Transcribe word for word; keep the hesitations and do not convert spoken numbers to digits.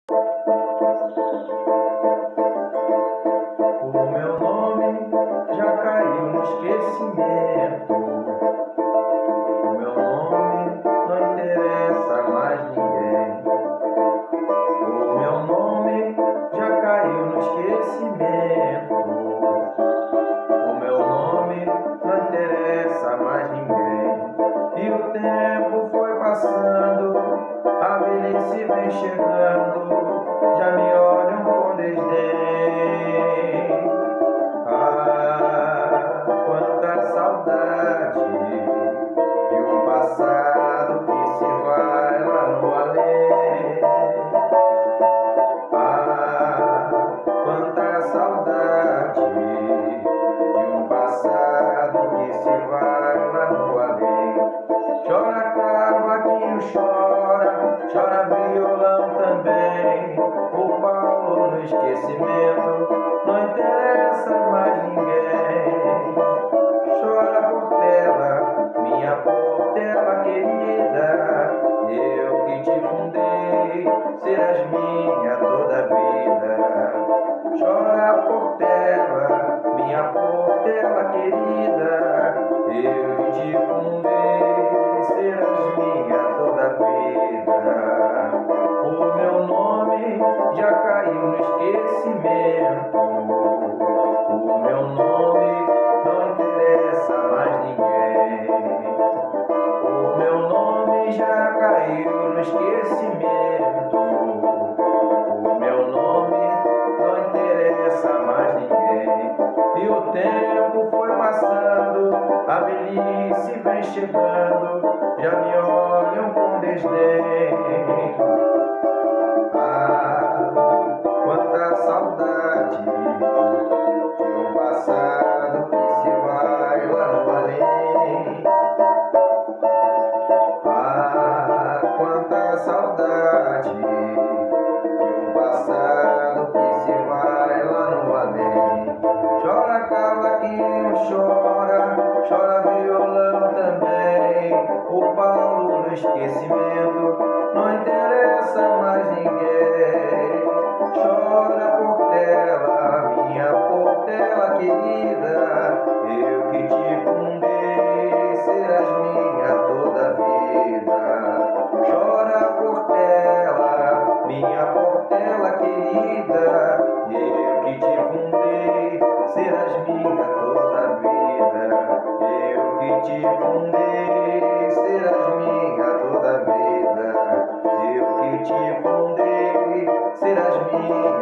O meu nome já caiu no esquecimento. O meu nome não interessa mais ninguém. O meu nome já caiu no esquecimento. O meu nome não interessa mais ninguém. E o tempo foi passando, a velhice vem chegando, já me olham com desdém. Ah, quanta saudade e o passado que se vai lá no além. Ah, quanta saudade e um passado que se vai lá no além. Chora cavaquinho, chora, chora violão também. O Paulo no esquecimento, não interessa mais ninguém. Chora Portela, minha Portela querida, eu que te fundei, serás minha toda a vida. Chora Portela, minha Portela querida, eu que te fundei, serás minha toda a vida. O meu nome já caiu no esquecimento. O meu nome não interessa mais ninguém. O meu nome já caiu no esquecimento. O meu nome não interessa mais ninguém. E o tempo foi passando, a velhice vem chegando, já me olham com desdém. Ah, quanta saudade de um passado que se vai lá no além. Ah, quanta saudade de um passado que se vai lá no além. Chora cavaquinho, chora, chora violão também. O Paulo no esquecimento, não interessa mais ninguém. Chora Portela, minha Portela querida, eu que te fundei, serás minha toda a vida. Chora Portela, minha Portela querida, eu que te fundei, serás minha toda a vida. Eu que te fundei, serás minha toda a vida. Eu que te fundei, serás minha